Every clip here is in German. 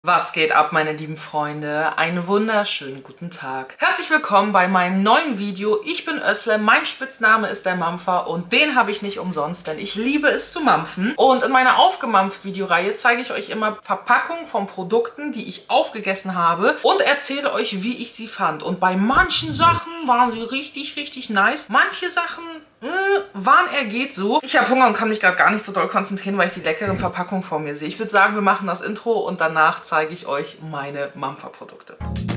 Was geht ab, meine lieben Freunde? Einen wunderschönen guten Tag. Herzlich willkommen bei meinem neuen Video. Ich bin Özlem, mein Spitzname ist der Mampfer und den habe ich nicht umsonst, denn ich liebe es zu mampfen. Und in meiner Aufgemampft-Videoreihe zeige ich euch immer Verpackungen von Produkten, die ich aufgegessen habe und erzähle euch, wie ich sie fand. Und bei manchen Sachen waren sie richtig nice. Manche Sachen waren eher geht so. Ich habe Hunger und kann mich gerade gar nicht so doll konzentrieren, weil ich die leckeren Verpackungen vor mir sehe. Ich würde sagen, wir machen das Intro und danach zeige ich euch meine Mampfer-Produkte.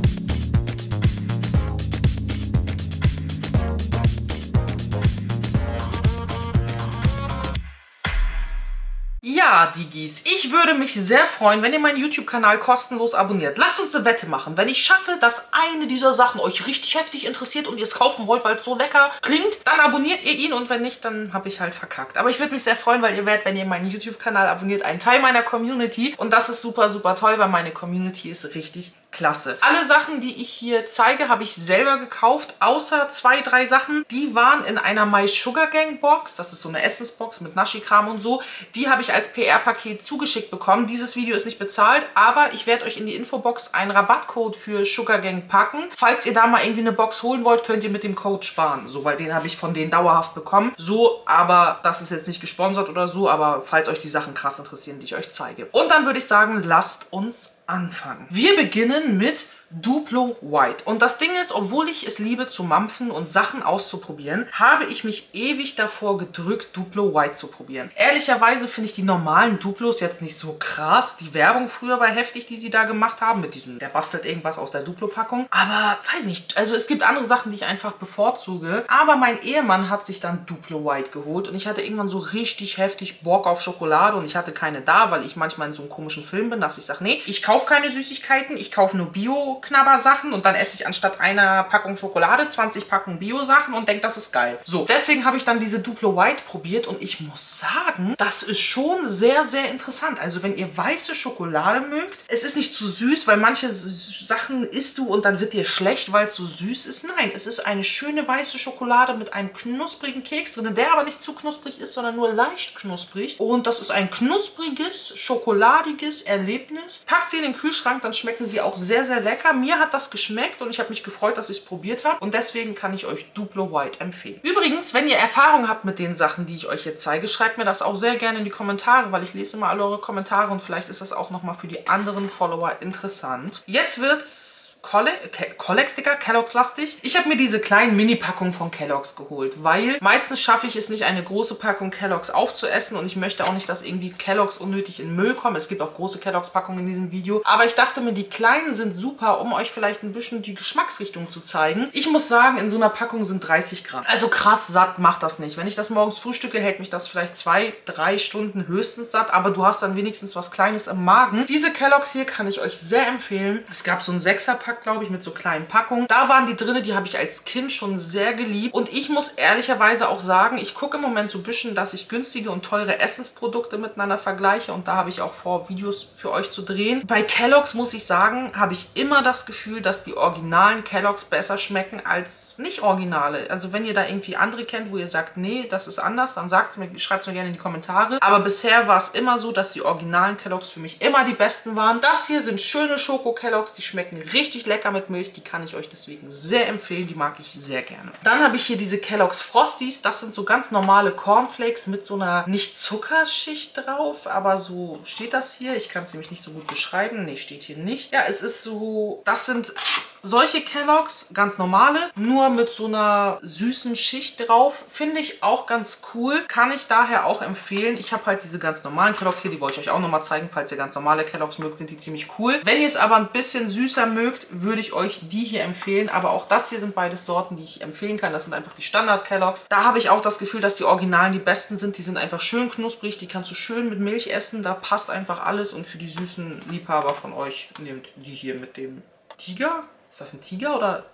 Ja, Digis, ich würde mich sehr freuen, wenn ihr meinen YouTube-Kanal kostenlos abonniert. Lasst uns eine Wette machen. Wenn ich schaffe, dass eine dieser Sachen euch richtig heftig interessiert und ihr es kaufen wollt, weil es so lecker klingt, dann abonniert ihr ihn und wenn nicht, dann habe ich halt verkackt. Aber ich würde mich sehr freuen, weil ihr werdet, wenn ihr meinen YouTube-Kanal abonniert, ein Teil meiner Community und das ist super toll, weil meine Community ist richtig klasse. Alle Sachen, die ich hier zeige, habe ich selber gekauft, außer 2, 3 Sachen. Die waren in einer My Sugar Gang Box. Das ist so eine Essensbox mit Naschikram und so. Die habe ich als PR-Paket zugeschickt bekommen. Dieses Video ist nicht bezahlt, aber ich werde euch in die Infobox einen Rabattcode für Sugar Gang packen. Falls ihr da mal irgendwie eine Box holen wollt, könnt ihr mit dem Code sparen. So, weil den habe ich von denen dauerhaft bekommen. So, aber das ist jetzt nicht gesponsert oder so, aber falls euch die Sachen krass interessieren, die ich euch zeige. Und dann würde ich sagen, lasst uns anfangen. Wir beginnen mit Duplo White. Und das Ding ist, obwohl ich es liebe zu mampfen und Sachen auszuprobieren, habe ich mich ewig davor gedrückt, Duplo White zu probieren. Ehrlicherweise finde ich die normalen Duplos jetzt nicht so krass. Die Werbung früher war heftig, die sie da gemacht haben, mit diesem, der bastelt irgendwas aus der Duplo-Packung. Aber, weiß nicht, also es gibt andere Sachen, die ich einfach bevorzuge. Aber mein Ehemann hat sich dann Duplo White geholt und ich hatte irgendwann so richtig heftig Bock auf Schokolade und ich hatte keine da, weil ich manchmal in so einem komischen Film bin, dass ich sage, nee, ich kaufe keine Süßigkeiten, ich kaufe nur Bio-Knabbersachen und dann esse ich anstatt einer Packung Schokolade 20 Packungen Bio-Sachen und denke, das ist geil. So, deswegen habe ich dann diese Duplo White probiert und ich muss sagen, das ist schon sehr interessant. Also wenn ihr weiße Schokolade mögt, es ist nicht zu süß, weil manche Sachen isst du und dann wird dir schlecht, weil es so süß ist. Nein, es ist eine schöne weiße Schokolade mit einem knusprigen Keks drin, der aber nicht zu knusprig ist, sondern nur leicht knusprig. Und das ist ein knuspriges, schokoladiges Erlebnis. Packt sie in den Kühlschrank, dann schmecken sie auch sehr lecker. Mir hat das geschmeckt und ich habe mich gefreut, dass ich es probiert habe. Und deswegen kann ich euch Duplo White empfehlen. Übrigens, wenn ihr Erfahrung habt mit den Sachen, die ich euch jetzt zeige, schreibt mir das auch sehr gerne in die Kommentare, weil ich lese immer alle eure Kommentare und vielleicht ist das auch nochmal für die anderen Follower interessant. Jetzt wird's Kellogg's lastig. Ich habe mir diese kleinen Mini-Packungen von Kellogg's geholt, weil meistens schaffe ich es nicht, eine große Packung Kellogg's aufzuessen und ich möchte auch nicht, dass irgendwie Kellogg's unnötig in Müll kommen. Es gibt auch große Kellogg's-Packungen in diesem Video. Aber ich dachte mir, die kleinen sind super, um euch vielleicht ein bisschen die Geschmacksrichtung zu zeigen. Ich muss sagen, in so einer Packung sind 30 Gramm. Also krass satt macht das nicht. Wenn ich das morgens frühstücke, hält mich das vielleicht 2, 3 Stunden höchstens satt, aber du hast dann wenigstens was Kleines im Magen. Diese Kellogg's hier kann ich euch sehr empfehlen. Es gab so einen 6er-Pack, glaube ich, mit so kleinen Packungen. Da waren die drin, die habe ich als Kind schon sehr geliebt. Und ich muss ehrlicherweise auch sagen, ich gucke im Moment so ein bisschen, dass ich günstige und teure Essensprodukte miteinander vergleiche. Und da habe ich auch vor, Videos für euch zu drehen. Bei Kellogg's muss ich sagen, habe ich immer das Gefühl, dass die originalen Kellogg's besser schmecken als nicht originale. Also wenn ihr da irgendwie andere kennt, wo ihr sagt, nee, das ist anders, dann sagt es mir, schreibt es mir gerne in die Kommentare. Aber bisher war es immer so, dass die originalen Kellogg's für mich immer die besten waren. Das hier sind schöne Schoko-Kellogg's, die schmecken richtig lecker mit Milch, die kann ich euch deswegen sehr empfehlen, die mag ich sehr gerne. Dann habe ich hier diese Kellogg's Frosties, das sind so ganz normale Cornflakes mit so einer nicht Zuckerschicht drauf, aber so steht das hier. Ich kann es nämlich nicht so gut beschreiben, nee, steht hier nicht. Ja, es ist so, das sind solche Kellogg's, ganz normale, nur mit so einer süßen Schicht drauf. Finde ich auch ganz cool. Kann ich daher auch empfehlen. Ich habe halt diese ganz normalen Kellogg's hier, die wollte ich euch auch nochmal zeigen. Falls ihr ganz normale Kellogg's mögt, sind die ziemlich cool. Wenn ihr es aber ein bisschen süßer mögt, würde ich euch die hier empfehlen. Aber auch das hier sind beides Sorten, die ich empfehlen kann. Das sind einfach die Standard-Kellogg's. Da habe ich auch das Gefühl, dass die Originalen die besten sind. Die sind einfach schön knusprig. Die kannst du schön mit Milch essen. Da passt einfach alles. Und für die süßen Liebhaber von euch, nehmt die hier mit dem Tiger. Ist das ein Tiger oder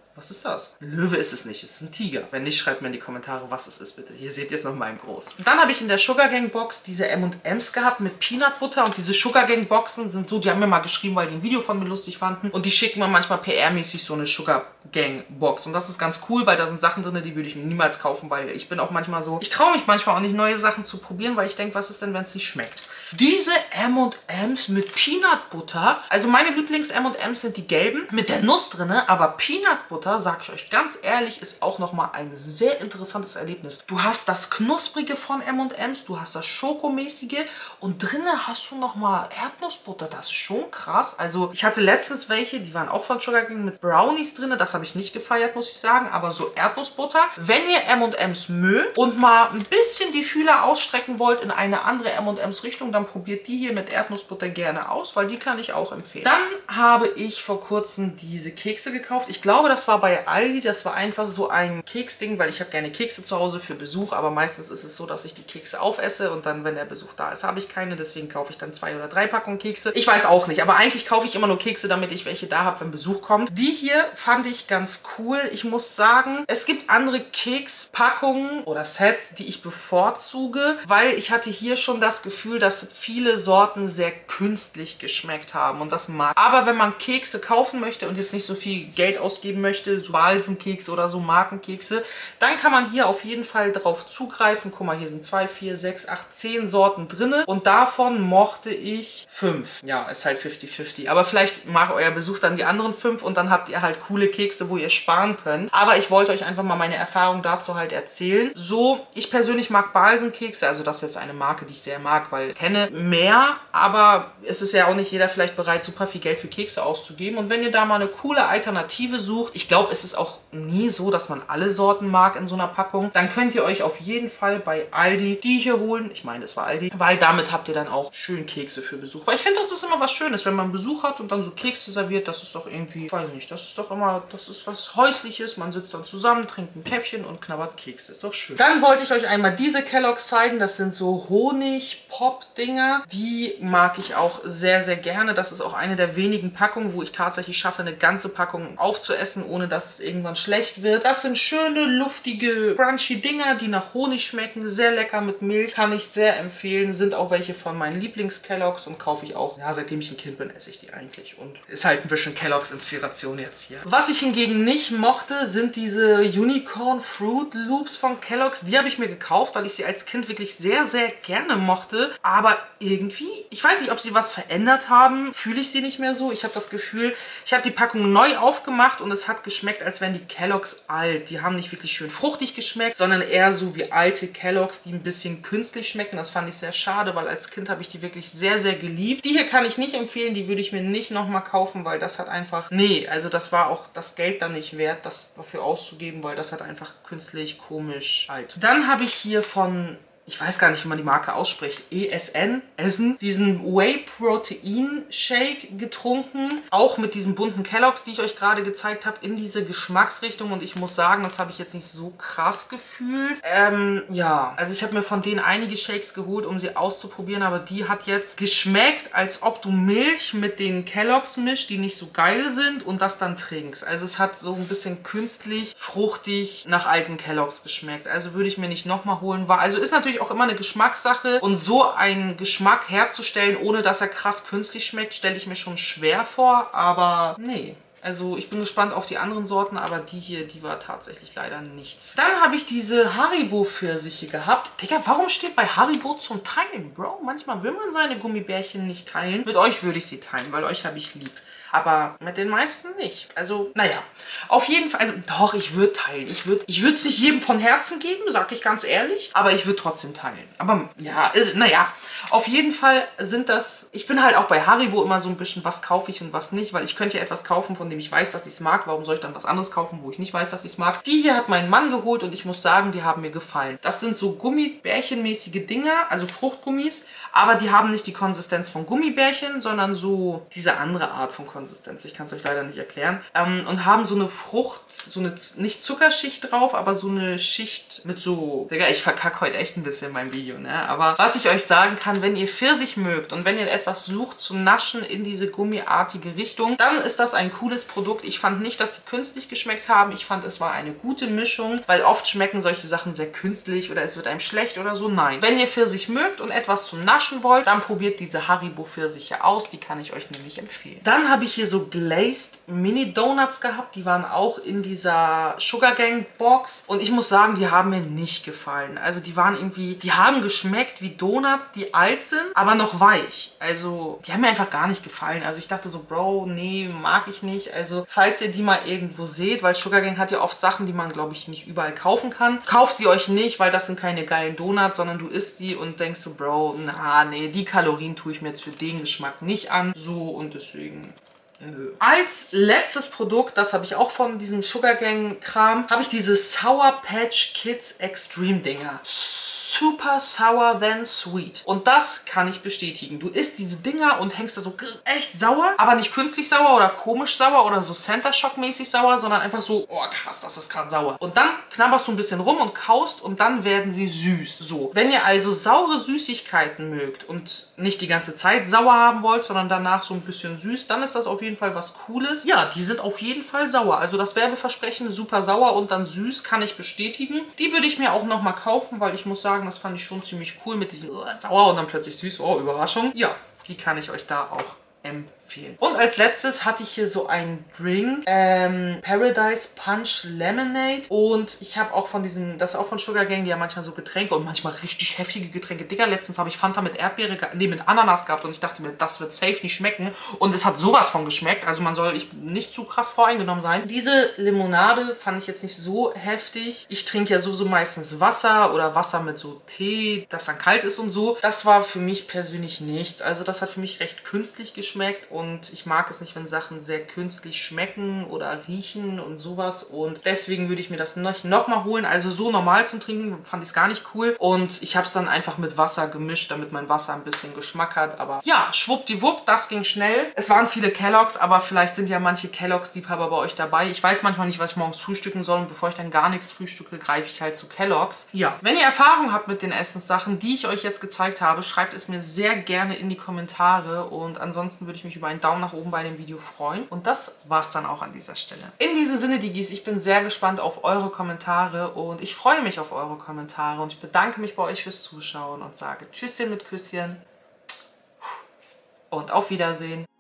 Was ist das? Ein Löwe ist es nicht, es ist ein Tiger. Wenn nicht, schreibt mir in die Kommentare, was es ist, bitte. Hier seht ihr es nochmal in groß. Und dann habe ich in der Sugar Gang Box diese M&M's gehabt mit Peanut Butter. Und diese Sugar Gang Boxen sind so, die haben mir mal geschrieben, weil die ein Video von mir lustig fanden. Und die schicken mir manchmal PR-mäßig so eine Sugar Gang Box. Und das ist ganz cool, weil da sind Sachen drin, die würde ich mir niemals kaufen, weil ich bin auch manchmal so, ich traue mich manchmal auch nicht, neue Sachen zu probieren, weil ich denke, was ist denn, wenn es nicht schmeckt? Diese M&M's mit Peanut Butter, also meine Lieblings-M&M's sind die gelben mit der Nuss drin, aber Peanut Butter, sag ich euch ganz ehrlich, ist auch nochmal ein sehr interessantes Erlebnis. Du hast das Knusprige von M&M's, du hast das Schokomäßige und drinnen hast du nochmal Erdnussbutter. Das ist schon krass. Also ich hatte letztens welche, die waren auch von Sugar Gang mit Brownies drin. Das habe ich nicht gefeiert, muss ich sagen, aber so Erdnussbutter. Wenn ihr M&M's mögt und mal ein bisschen die Fühler ausstrecken wollt in eine andere M&M's Richtung, dann probiert die hier mit Erdnussbutter gerne aus, weil die kann ich auch empfehlen. Dann habe ich vor kurzem diese Kekse gekauft. Ich glaube, das war bei Aldi. Das war einfach so ein Keksding, weil ich habe gerne Kekse zu Hause für Besuch, aber meistens ist es so, dass ich die Kekse aufesse und dann, wenn der Besuch da ist, habe ich keine. Deswegen kaufe ich dann 2 oder 3 Packungen Kekse. Ich weiß auch nicht, aber eigentlich kaufe ich immer nur Kekse, damit ich welche da habe, wenn Besuch kommt. Die hier fand ich ganz cool. Ich muss sagen, es gibt andere Kekspackungen oder Sets, die ich bevorzuge, weil ich hatte hier schon das Gefühl, dass viele Sorten sehr künstlich geschmeckt haben und das mag. Aber wenn man Kekse kaufen möchte und jetzt nicht so viel Geld ausgeben möchte, so Balsenkekse oder so Markenkekse, dann kann man hier auf jeden Fall drauf zugreifen. Guck mal, hier sind 2, 4, 6, 8, 10 Sorten drin und davon mochte ich 5. Ja, ist halt 50-50. Aber vielleicht mag euer Besuch dann die anderen 5 und dann habt ihr halt coole Kekse, wo ihr sparen könnt. Aber ich wollte euch einfach mal meine Erfahrung dazu halt erzählen. So, ich persönlich mag Balsenkekse, also das ist jetzt eine Marke, die ich sehr mag, weil ich kenne mehr, aber es ist ja auch nicht jeder vielleicht bereit, super viel Geld für Kekse auszugeben. Und wenn ihr da mal eine coole Alternative sucht, ich glaube, es ist auch nie so, dass man alle Sorten mag in so einer Packung, dann könnt ihr euch auf jeden Fall bei Aldi die hier holen. Ich meine, es war Aldi, weil damit habt ihr dann auch schön Kekse für Besuch. Weil ich finde, das ist immer was Schönes, wenn man Besuch hat und dann so Kekse serviert, das ist doch irgendwie, ich weiß nicht, das ist doch immer, das ist was Häusliches. Man sitzt dann zusammen, trinkt ein Käffchen und knabbert Kekse. Ist doch schön. Dann wollte ich euch einmal diese Kellogg's zeigen. Das sind so Honig-Pop-Dinger. Die mag ich auch sehr, sehr gerne. Das ist auch eine der wenigen Packungen, wo ich tatsächlich schaffe, eine ganze Packung aufzuessen, ohne dass es irgendwann schlecht wird. Das sind schöne, luftige, crunchy Dinger, die nach Honig schmecken. Sehr lecker mit Milch. Kann ich sehr empfehlen. Sind auch welche von meinen Lieblings-Kellogg's und kaufe ich auch. Ja, seitdem ich ein Kind bin, esse ich die eigentlich. Und ist halt ein bisschen Kellogg's Inspiration jetzt hier. Was ich hingegen nicht mochte, sind diese Unicorn Fruit Loops von Kellogg's. Die habe ich mir gekauft, weil ich sie als Kind wirklich sehr, sehr gerne mochte. Aber irgendwie, ich weiß nicht, ob sie was verändert haben, fühle ich sie nicht mehr so. Ich habe das Gefühl, ich habe die Packung neu aufgemacht und es hat geschmeckt, als wären die Kellogg's alt. Die haben nicht wirklich schön fruchtig geschmeckt, sondern eher so wie alte Kellogg's, die ein bisschen künstlich schmecken. Das fand ich sehr schade, weil als Kind habe ich die wirklich sehr, sehr geliebt. Die hier kann ich nicht empfehlen, die würde ich mir nicht nochmal kaufen, weil das hat einfach, nee, also das war auch das Geld dann nicht wert, das dafür auszugeben, weil das hat einfach künstlich komisch alt. Dann habe ich hier von, ich weiß gar nicht, wie man die Marke ausspricht, ESN, Essen, diesen Whey Protein Shake getrunken. Auch mit diesen bunten Kellogg's, die ich euch gerade gezeigt habe, in diese Geschmacksrichtung. Und ich muss sagen, das habe ich jetzt nicht so krass gefühlt. Ja, also ich habe mir von denen einige Shakes geholt, um sie auszuprobieren. Aber die hat jetzt geschmeckt, als ob du Milch mit den Kellogg's mischst, die nicht so geil sind und das dann trinkst. Also es hat so ein bisschen künstlich, fruchtig nach alten Kellogg's geschmeckt. Also würde ich mir nicht nochmal holen. Also ist natürlich auch immer eine Geschmackssache und so einen Geschmack herzustellen, ohne dass er krass künstlich schmeckt, stelle ich mir schon schwer vor, aber nee. Also ich bin gespannt auf die anderen Sorten, aber die hier, die war tatsächlich leider nichts. Dann habe ich diese Haribo-Pfirsiche gehabt. Digga, warum steht bei Haribo zum Teilen, Bro? Manchmal will man seine Gummibärchen nicht teilen. Mit euch würde ich sie teilen, weil euch habe ich lieb. Aber mit den meisten nicht. Also, naja. Auf jeden Fall, also doch, ich würde teilen. Ich würde es nicht jedem von Herzen geben, sage ich ganz ehrlich. Aber ich würde trotzdem teilen. Aber ja, naja. Auf jeden Fall sind das, ich bin halt auch bei Haribo immer so ein bisschen, was kaufe ich und was nicht. Weil ich könnte ja etwas kaufen, von dem ich weiß, dass ich es mag. Warum soll ich dann was anderes kaufen, wo ich nicht weiß, dass ich es mag? Die hier hat mein Mann geholt und ich muss sagen, die haben mir gefallen. Das sind so Gummibärchenmäßige Dinger, also Fruchtgummis. Aber die haben nicht die Konsistenz von Gummibärchen, sondern so diese andere Art von Konsistenz. Ich kann es euch leider nicht erklären. Und haben so eine Frucht, so eine, nicht Zuckerschicht drauf, aber so eine Schicht mit so, Digga, ich verkacke heute echt ein bisschen mein Video, ne? Aber was ich euch sagen kann, wenn ihr Pfirsich mögt und wenn ihr etwas sucht zum Naschen in diese gummiartige Richtung, dann ist das ein cooles solides Produkt. Ich fand nicht, dass sie künstlich geschmeckt haben. Ich fand, es war eine gute Mischung, weil oft schmecken solche Sachen sehr künstlich oder es wird einem schlecht oder so. Nein. Wenn ihr Pfirsich mögt und etwas zum Naschen wollt, dann probiert diese Haribo Pfirsiche aus. Die kann ich euch nämlich empfehlen. Dann habe ich hier so Glazed Mini Donuts gehabt. Die waren auch in dieser Sugar Gang Box. Und ich muss sagen, die haben mir nicht gefallen. Also die waren irgendwie, die haben geschmeckt wie Donuts, die alt sind, aber noch weich. Also die haben mir einfach gar nicht gefallen. Also ich dachte so, Bro, nee, mag ich nicht. Also falls ihr die mal irgendwo seht, weil Sugar Gang hat ja oft Sachen, die man, glaube ich, nicht überall kaufen kann. Kauft sie euch nicht, weil das sind keine geilen Donuts, sondern du isst sie und denkst so, Bro, na, nee, die Kalorien tue ich mir jetzt für den Geschmack nicht an. So, und deswegen... Nö. Als letztes Produkt, das habe ich auch von diesem Sugar Gang Kram, habe ich diese Sour Patch Kids Extreme Dinger. Super sour than sweet. Und das kann ich bestätigen. Du isst diese Dinger und hängst da so echt sauer, aber nicht künstlich sauer oder komisch sauer oder so Center Shock mäßig sauer, sondern einfach so, oh krass, das ist gerade sauer. Und dann knabberst du ein bisschen rum und kaust und dann werden sie süß. So. Wenn ihr also saure Süßigkeiten mögt und nicht die ganze Zeit sauer haben wollt, sondern danach so ein bisschen süß, dann ist das auf jeden Fall was Cooles. Ja, die sind auf jeden Fall sauer. Also das Werbeversprechen, super sauer und dann süß, kann ich bestätigen. Die würde ich mir auch nochmal kaufen, weil ich muss sagen, das fand ich schon ziemlich cool mit diesem sauer und dann plötzlich süß. Oh, Überraschung. Ja, die kann ich euch da auch empfehlen. Und als letztes hatte ich hier so einen Drink. Paradise Punch Lemonade. Und ich habe auch von diesen, das ist auch von Sugar Gang, die haben manchmal so Getränke und manchmal richtig heftige Getränke. Digga, letztens habe ich Fanta mit Erdbeere, nee, mit Ananas gehabt und ich dachte mir, das wird safe nicht schmecken. Und es hat sowas von geschmeckt. Also man soll nicht zu krass voreingenommen sein. Diese Limonade fand ich jetzt nicht so heftig. Ich trinke ja sowieso meistens Wasser oder Wasser mit so Tee, das dann kalt ist und so. Das war für mich persönlich nichts. Also das hat für mich recht künstlich geschmeckt und ich mag es nicht, wenn Sachen sehr künstlich schmecken oder riechen und sowas. Und deswegen würde ich mir das noch mal holen. Also so normal zum Trinken fand ich es gar nicht cool. Und ich habe es dann einfach mit Wasser gemischt, damit mein Wasser ein bisschen Geschmack hat. Aber ja, schwuppdiwupp, das ging schnell. Es waren viele Kelloggs, aber vielleicht sind ja manche Kelloggs-Liebhaber bei euch dabei. Ich weiß manchmal nicht, was ich morgens frühstücken soll. Und bevor ich dann gar nichts frühstücke, greife ich halt zu Kelloggs. Ja, wenn ihr Erfahrung habt mit den Essenssachen, die ich euch jetzt gezeigt habe, schreibt es mir sehr gerne in die Kommentare. Und ansonsten würde ich mich über einen Daumen nach oben bei dem Video freuen. Und das war's dann auch an dieser Stelle. In diesem Sinne, Digis, ich bin sehr gespannt auf eure Kommentare und ich freue mich auf eure Kommentare und ich bedanke mich bei euch fürs Zuschauen und sage Tschüsschen mit Küsschen und auf Wiedersehen.